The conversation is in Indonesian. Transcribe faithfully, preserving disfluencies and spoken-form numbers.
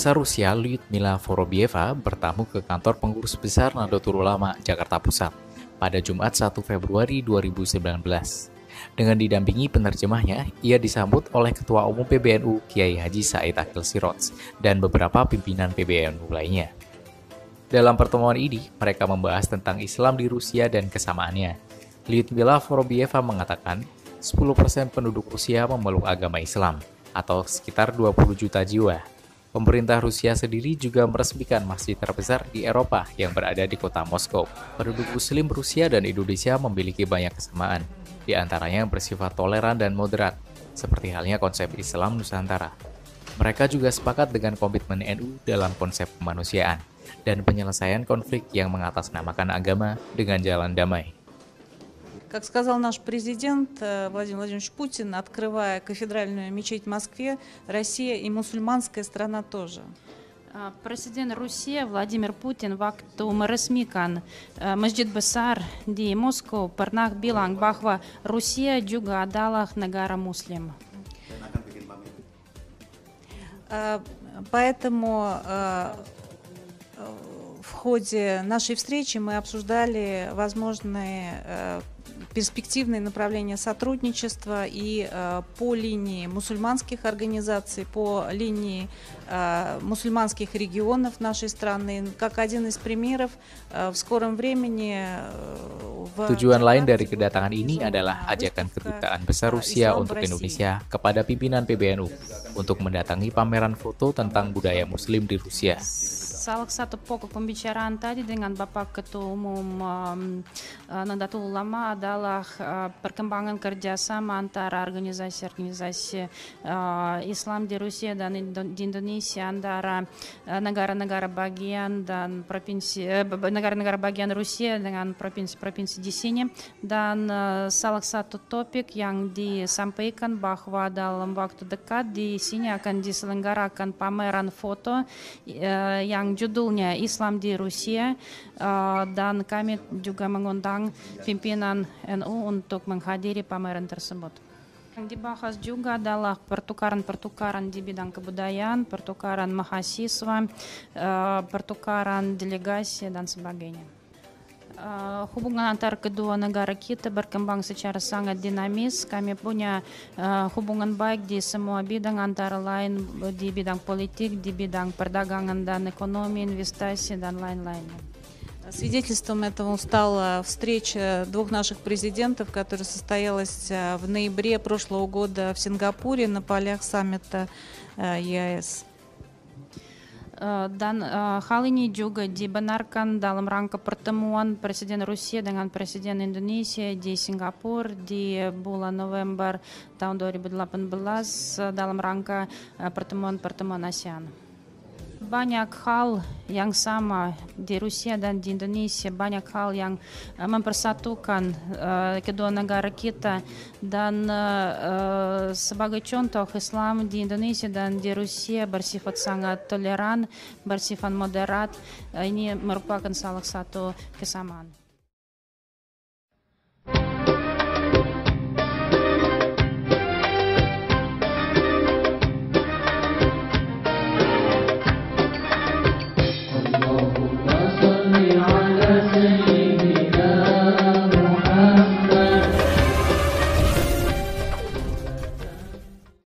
Besar Rusia Lyudmila Vorobyeva bertamu ke kantor pengurus besar Nahdlatul Ulama Jakarta Pusat pada Jumat satu Februari dua ribu sembilan belas. Dengan didampingi penerjemahnya, ia disambut oleh Ketua Umum P B N U Kiai Haji Said Akil Siroj dan beberapa pimpinan P B N U lainnya. Dalam pertemuan ini, mereka membahas tentang Islam di Rusia dan kesamaannya. Lyudmila Vorobyeva mengatakan, sepuluh persen penduduk Rusia memeluk agama Islam, atau sekitar dua puluh juta jiwa. Pemerintah Rusia sendiri juga meresmikan masjid terbesar di Eropa yang berada di kota Moskow. Penduduk Muslim Rusia dan Indonesia memiliki banyak kesamaan, di antaranya bersifat toleran dan moderat, seperti halnya konsep Islam Nusantara. Mereka juga sepakat dengan komitmen N U dalam konsep kemanusiaan dan penyelesaian konflik yang mengatasnamakan agama dengan jalan damai. Как сказал наш президент Владимир Владимирович Путин, открывая кафедральную мечеть в Москве, Россия и мусульманская страна тоже. Presiden Rusia Vladimir Putin waktu meresmikan Masjid Besar di Moskow pernah bilang bahwa Rusia juga adalah negara Muslim. Поэтому в ходе нашей встречи мы обсуждали возможные перспективные направления сотрудничества и э, по линии мусульманских организаций, по линии э, мусульманских регионов нашей страны. Как один из примеров, э, в скором времени э, Tujuan lain dari kedatangan ini adalah ajakan Kedutaan Besar Rusia untuk Indonesia kepada pimpinan P B N U untuk mendatangi pameran foto tentang budaya Muslim di Rusia. Salah satu pokok pembicaraan tadi dengan Bapak Ketua Umum um, Nahdlatul Ulama adalah uh, perkembangan kerjasama antara organisasi-organisasi uh, Islam di Rusia dan Indo di Indonesia, antara negara-negara uh, bagian dan provinsi negara-negara uh, bagian Rusia dengan provinsi-provinsi di sini. Dan uh, salah satu topik yang disampaikan bahwa dalam waktu dekat di sini akan diselenggarakan pameran foto uh, yang judulnya Islam di Rusia, uh, dan kami juga mengundang pimpinan N U untuk menghadiri pameran tersebut. Yang dibahas juga adalah pertukaran-pertukaran di bidang kebudayaan, pertukaran mahasiswa, uh, pertukaran delegasi, dan sebagainya. Uh, hubungan antar kedua negara kita berkembang secara sangat dinamis. Kami punya uh, hubungan baik di semua bidang, antara lain di bidang politik, di bidang perdagangan dan ekonomi, investasi, dan lain-lainnya. Свидетельством этого стала встреча двух наших президентов, которая состоялась в ноябре прошлого года в Сингапуре на полях саммита ЕАЭС. Dan uh, hal ini juga dibenarkan dalam rangka pertemuan Presiden Rusia dengan Presiden Indonesia di Singapura di bulan November tahun dua ribu delapan belas uh, dalam rangka uh, pertemuan-pertemuan ASEAN. Banyak hal yang sama di Rusia dan di Indonesia, banyak hal yang uh, mempersatukan uh, kedua negara kita, dan uh, uh, sebagai contoh, Islam di Indonesia dan di Rusia bersifat sangat toleran, bersifat moderat. Uh, ini merupakan salah satu kesamaan.